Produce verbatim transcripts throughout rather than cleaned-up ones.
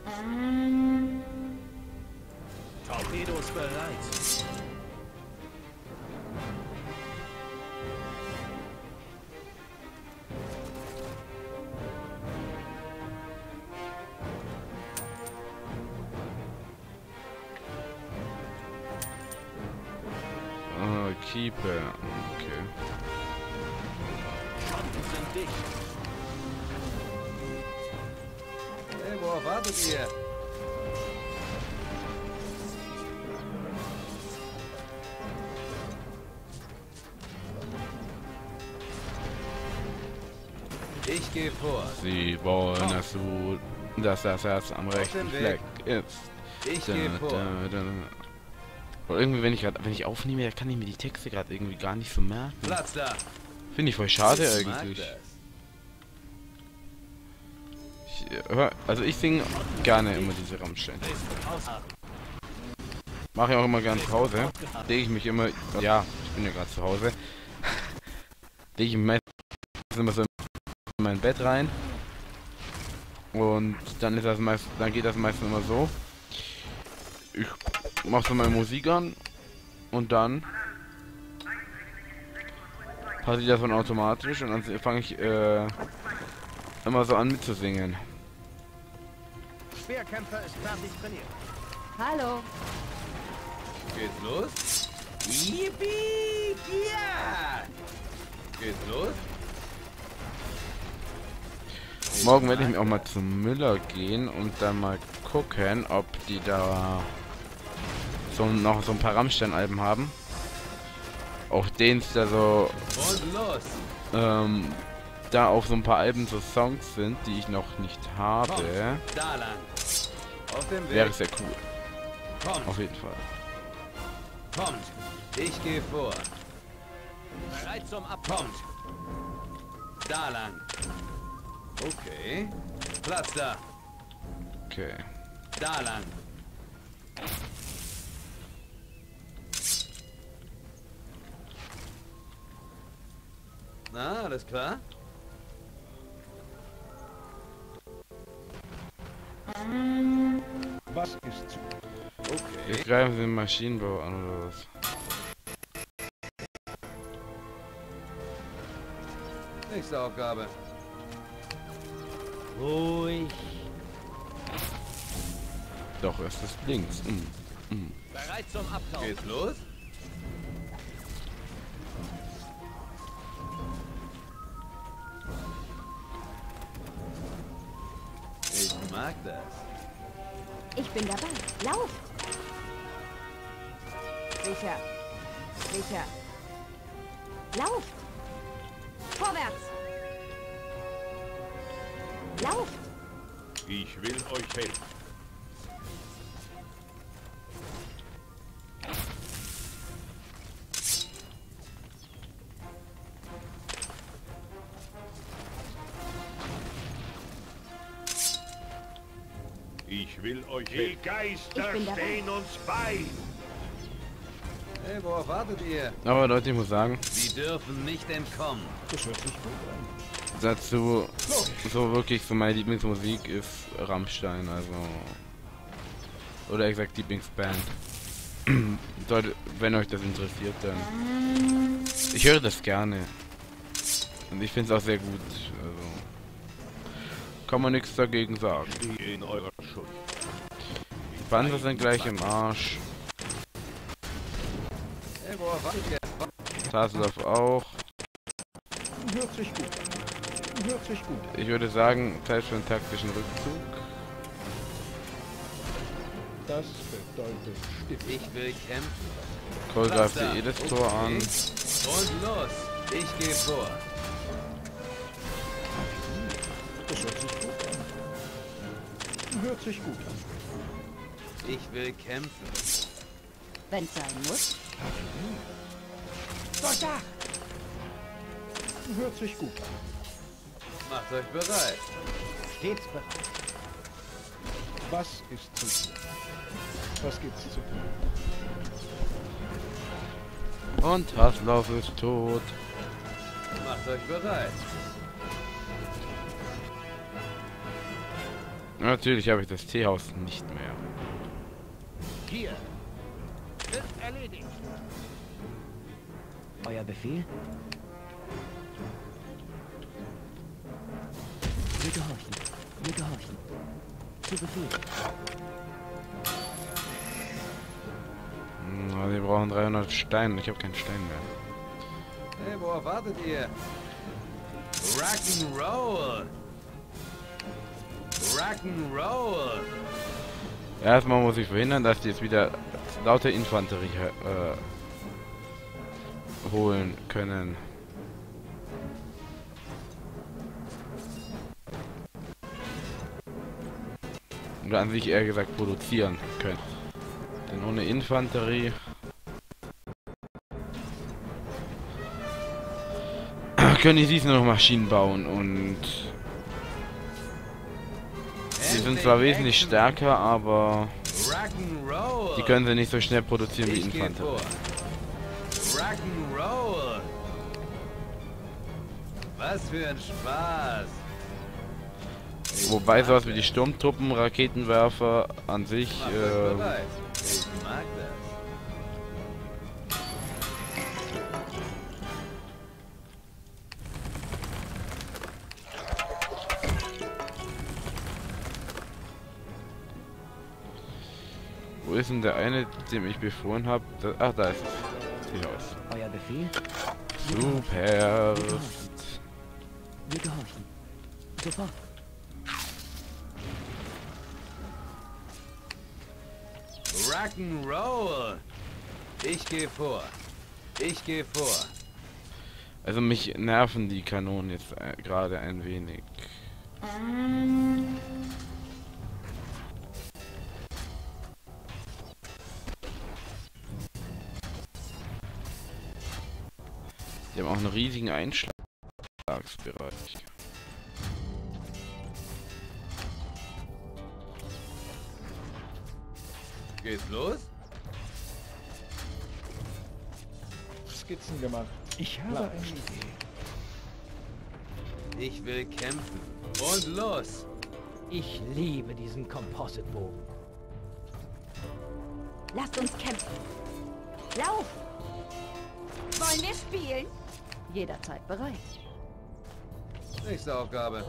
Torpedos bereit. Oh, Keeper. Okay. Fronten sind dicht. Hey, worauf wartet ihr? Ich gehe vor. Sie wollen, dass du, dass das Herz am rechten Fleck ist. Ich Da, gehe vor. da, da. Oder irgendwie, wenn ich gerade, wenn ich aufnehme, da kann ich mir die Texte gerade irgendwie gar nicht so merken. Platz da. Finde ich voll schade Ich mag eigentlich. das. Ich, äh, hör, also ich singe gerne immer diese Rammstein. Aushaben. Mache ich auch immer gerne zu Hause. Lege ich mich immer, ja, ich bin ja gerade zu Hause. Lege ich mich meistens immer so in mein Bett rein. Und dann ist das meist, dann geht das meistens immer so. Ich mache so meine Musik an und dann passiert das von automatisch und dann fange ich äh, immer so an mitzusingen. Speerkämpfer ist fertig trainiert. Hallo. Geht's los? Yippie! Ja! Geht's los? Morgen werde ich mir auch mal zum Müller gehen und dann mal gucken, ob die da so noch so ein paar Rammstein-Alben haben. Auf denen es da so Und los! ähm, da auf so ein paar Alben so Songs sind, die ich noch nicht habe. Da lang. Auf dem Weg. Wäre sehr cool. Kommt, Auf jeden Fall. kommt. Ich gehe vor. Bereit zum Abkommen. Kommt. Da lang. Okay. Platz da. Okay. Da lang. Na, alles klar? Was ist zu? Okay. Jetzt greifen sie den Maschinenbau an oder was? Nächste Aufgabe. Ruhig. Doch, es ist links. Mm. Mm. Bereit zum Abtauchen. Geht's los? Ich mag das. Ich bin dabei. Lauf. Sicher. Sicher. Lauf. Vorwärts. Lauf. Ich will euch helfen. Ich will euch Die helfen. Geister Ich bin dabei. stehen uns bei. Hey, worauf wartet ihr? Aber Leute, ich muss sagen, Sie dürfen nicht entkommen. Das hört sich gut an. dazu so wirklich so meine Lieblingsmusik ist Rammstein, also oder exakt Lieblingsband. Sollte, wenn euch das interessiert, dann ich höre das gerne und ich finde es auch sehr gut, also kann man nichts dagegen sagen. Stehe in eurer Schuld. Die Panzer sind gleich im Arsch, Hey, worauf wartet ihr? Taslav auch. Hört sich gut an. Hört sich gut an. Ich würde sagen, Zeit für einen taktischen Rückzug. Das bedeutet Stift. Ich will kämpfen. Cole Platz greift da. eh das Tor an. Und los. Ich gehe vor. Das hört sich gut an. Hört sich gut an. Ich will kämpfen. Wenn's sein muss. Durchdacht. Hört sich gut an. Macht euch bereit. Stets bereit. Was ist zu tun? Was gibt's zu tun? Und Haslauf ist tot. Macht euch bereit. Natürlich habe ich das Teehaus nicht mehr. Hier. Ist erledigt. Euer Befehl? Wir gehorchen. Wir gehorchen. Zu Befehl. Na, wir brauchen dreihundert Steine. Ich habe keinen Stein mehr. Hey, worauf wartet ihr? Rock'n'Roll! Rock'n'Roll! Erstmal muss ich verhindern, dass die jetzt wieder lauter Infanterie äh, holen können. Oder an sich eher gesagt produzieren können. Denn ohne Infanterie können die dies nur noch Maschinen bauen und die sind zwar wesentlich stärker, aber Rock'n'Roll! die können sie nicht so schnell produzieren wie Ich geh Infanterie. vor. Rock'n'Roll! Was für ein Spaß! Wobei sowas wie die Sturmtruppen, Raketenwerfer an sich Macht euch äh, bereit. Ich mag das. wo ist denn der eine, dem ich befohlen habe? Ach, da ist es. Teehaus. Euer Befehl? Super. Wir gehorchen. Sofort. Rock'n'Roll! Ich gehe vor. Ich gehe vor. Also mich nerven die Kanonen jetzt äh, gerade ein wenig. Die haben auch einen riesigen Einschlagsbereich. Geht's los? Skizzen gemacht. Ich habe Klar. eine Idee. Ich will kämpfen. Und los! Ich liebe diesen Composite-Bogen. Lasst uns kämpfen. Lauf! Wollen wir spielen? Jederzeit bereit. Nächste Aufgabe.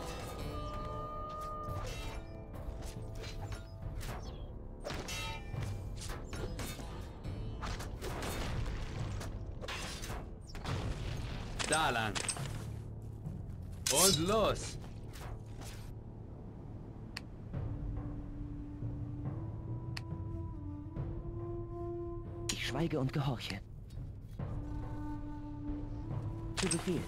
Da lang. Und los! Ich schweige und gehorche. Zu Befehl.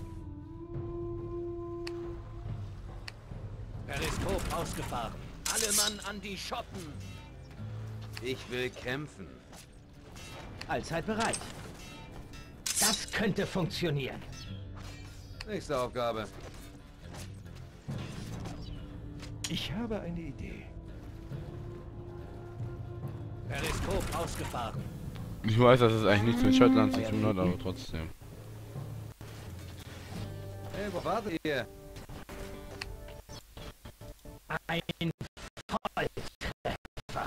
Periskop ausgefahren. Alle Mann an die Schotten. Ich will kämpfen. Allzeit bereit. Das könnte funktionieren. Nächste Aufgabe. Ich habe eine Idee. Periskop ausgefahren. Ich weiß, dass es eigentlich nichts mit Schottland zu tun hat, aber trotzdem. Hey, wo wartet ihr? Ein Volltreffer.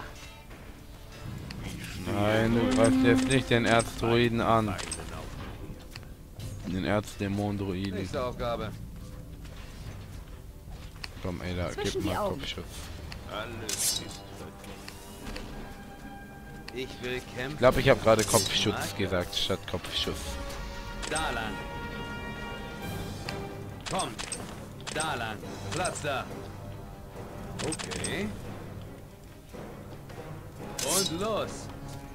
Nein, du greifst jetzt nicht den Erzdruiden an. Den Erzdämon-Druiden. Nächste Aufgabe. Komm, ey, da, Zwischen gib die mal Augen. Kopfschutz. Alles ist Ich will kämpfen. Ich glaube, ich habe gerade Kopfschutz gesagt, statt Kopfschuss. Da lang. Komm. Da lang. Platz da. Okay. Und los.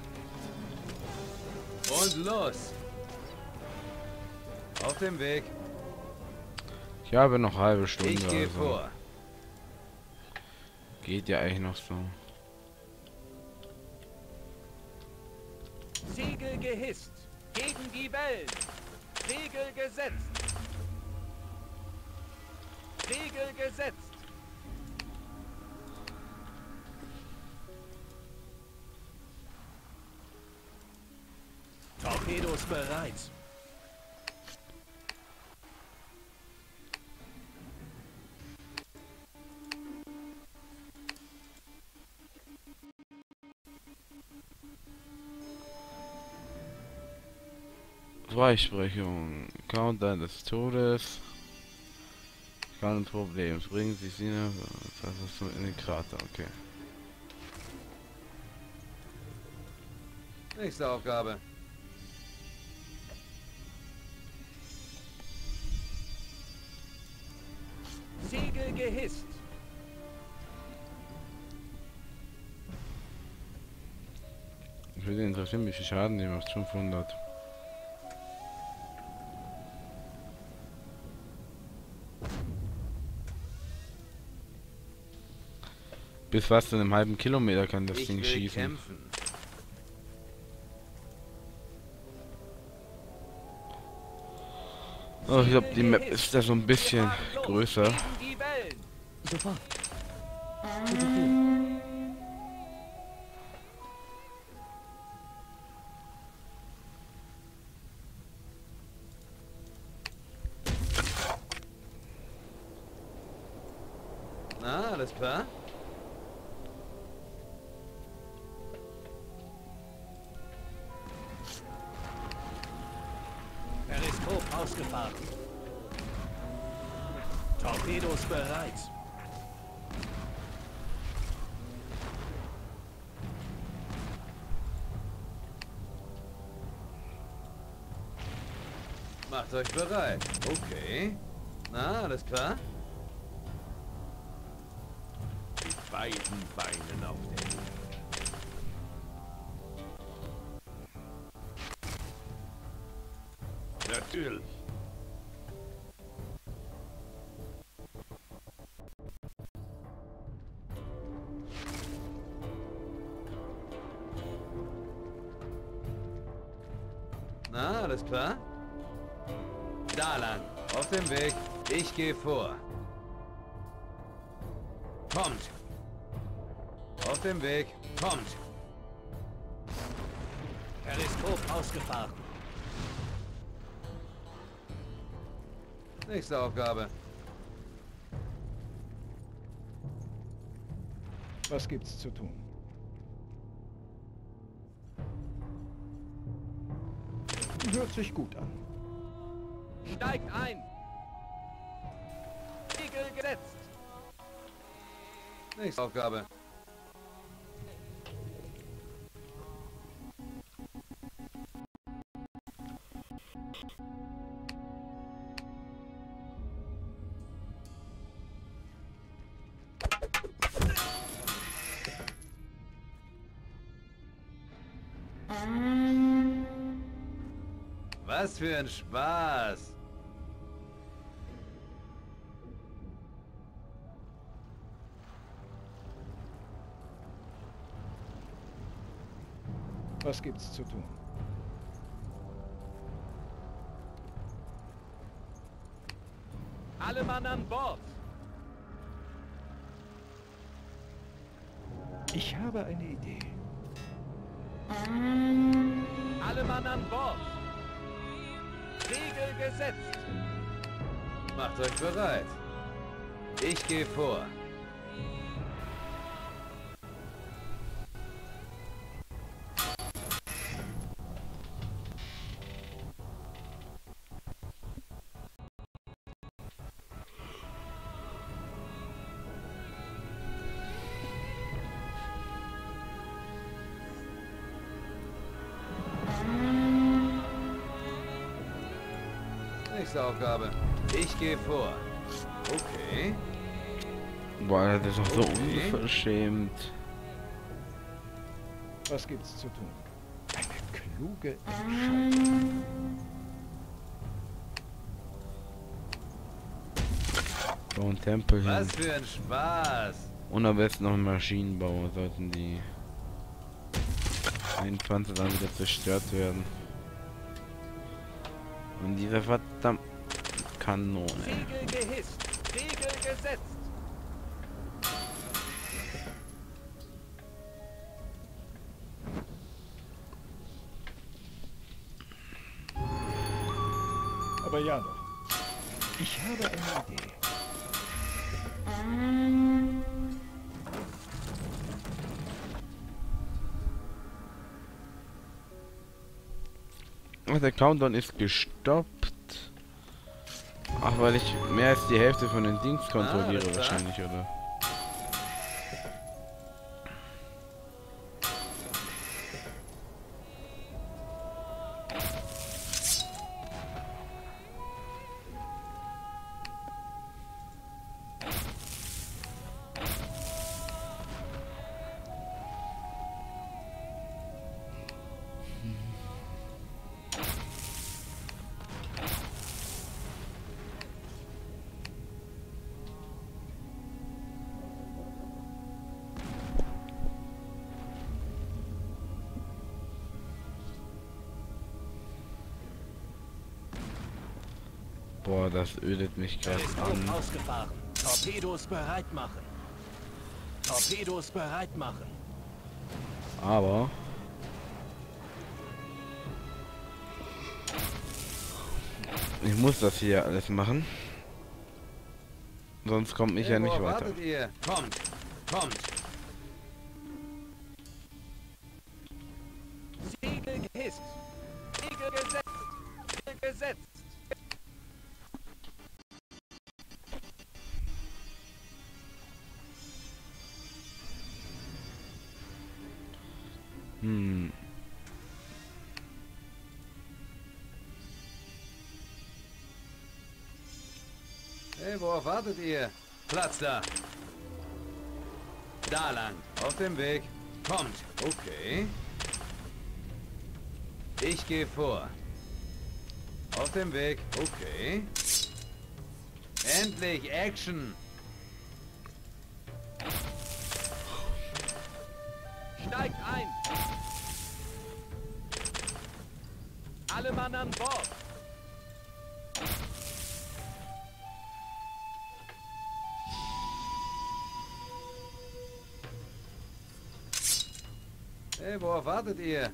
Und los. Auf dem Weg. Ich habe noch halbe Stunde, Ich gehe also vor. geht ja eigentlich noch so. Segel gehisst. Gegen die Wellen. Segel gesetzt. Segel gesetzt. Torpedos bereit. Freisprechung. Countdown des Todes. Kein Problem. Bringen Sie sie nach. Das ist so in den Krater, okay. Nächste Aufgabe. Segel gehisst. Ich würde interessieren, wie viel Schaden die macht. fünfhundert. Bis fast in einem halben Kilometer kann das Ich Ding will schießen. kämpfen. Oh, ich glaube, die Map ist da so ein bisschen größer. Gegen die Wellen. Sofort. Zu Befehl. Na, alles klar? Periskop ausgefahren. Torpedos bereit. Macht euch bereit. Okay. Na, alles klar? Mit beiden Beinen auf den. Natürlich. Na, alles klar? Da lang. Auf dem Weg. Ich gehe vor. Kommt. Auf dem Weg. Kommt. Periskop ausgefahren. Nächste Aufgabe. Was gibt's zu tun? Hört sich gut an. Steigt ein. Segel gesetzt. Nächste Aufgabe. Was für ein Spaß! Was gibt's zu tun? Alle Mann an Bord. Ich habe eine Idee. Alle Mann an Bord. Segel gesetzt. Macht euch bereit. Ich gehe vor. Nächste Aufgabe. Ich gehe vor. Okay. Boah, das ist doch so Okay. unverschämt. Was gibt's zu tun? Eine kluge Entscheidung. So ein Tempel hin. Was für ein Spaß. Und am besten noch ein Maschinenbauer sollten die ein Panzer dann wieder zerstört werden. Und diese verdammte Kanone. Segel gehisst. Segel gesetzt. Aber ja doch. Ich habe eine Idee. Ach, der Countdown ist gestoppt. Ach, weil ich mehr als die Hälfte von den Dings kontrolliere Ah, wahrscheinlich, oder? Boah, das ödet mich gerade Teleskop an. ausgefahren. Torpedos bereit machen. Torpedos bereit machen. Aber ich muss das hier alles machen. Sonst komme ich Hey, ja nicht worauf weiter. wartet ihr? Kommt, kommt. Segel gehisst. Segel gesetzt. Segel gesetzt. Hm. Hey, worauf wartet ihr? Platz da. Da lang. Auf dem Weg. Kommt. Okay. Ich gehe vor. Auf dem Weg. Okay. Endlich Action. Steigt ein. Alle Mann an Bord. Hey, worauf wartet ihr?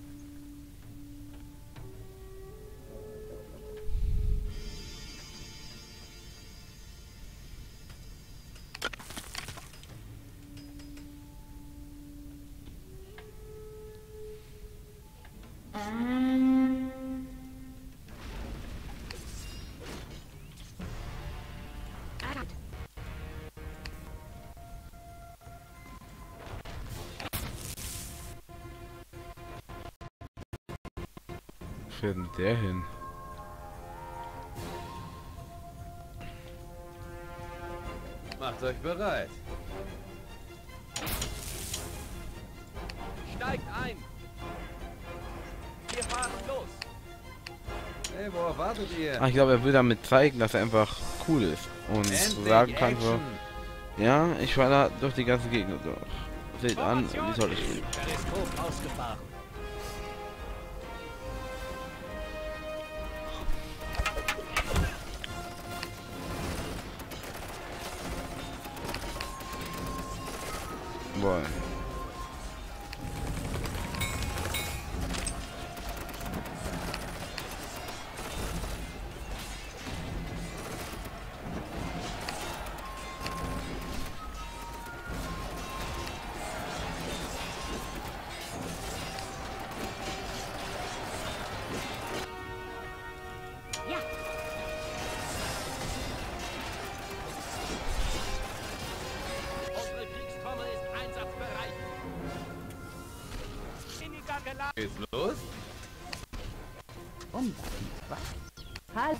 Wo fährt denn der hin? Macht euch bereit. Steigt ein. Wir fahren los. Hey, worauf wartet ihr? Ah, ich glaube, er will damit zeigen, dass er einfach cool ist. Und Endlich sagen kann so, Action. ja, ich war da durch die ganzen Gegner durch. Seht an, wie toll ich bin. Teleskop ausgefahren. Boah. Ja, Unsere Kriegstrommel ist einsatzbereit. Weniger geladen. Geht's los? undankbar. Halt.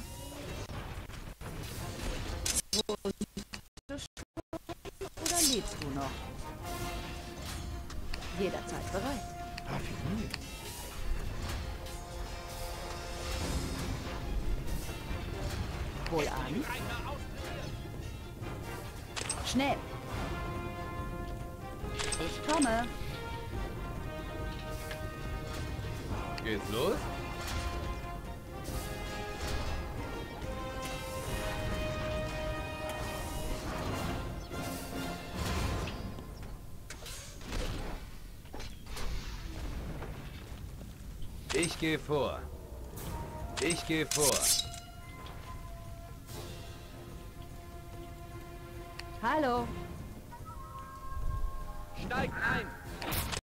Wo du schon oder lebst du noch? Jederzeit bereit. Raffiniert. Wohl an. Schnell. Ich komme. Geht's los? Ich gehe vor. Ich gehe vor. Hallo. Steigt ein.